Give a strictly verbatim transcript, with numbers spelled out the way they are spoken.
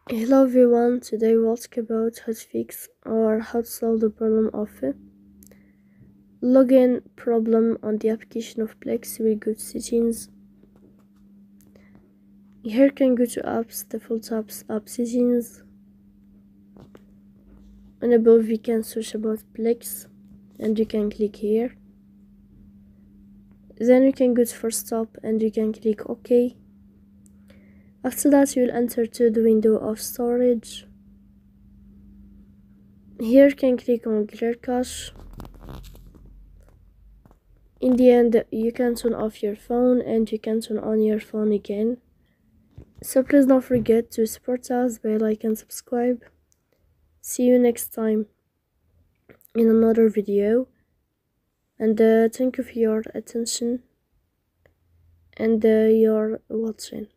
Hello everyone, today we'll talk about how to fix or how to solve the problem of a login problem on the application of Plex. We go to settings. Here you can go to apps, default apps, app settings, and above we can search about Plex and you can click here. Then you can go to first stop and you can click OK. After that you will enter to the window of storage. Here you can click on clear cache. In the end you can turn off your phone and you can turn on your phone again. So please don't forget to support us by like and subscribe. See you next time in another video, and uh, thank you for your attention and uh, your watching.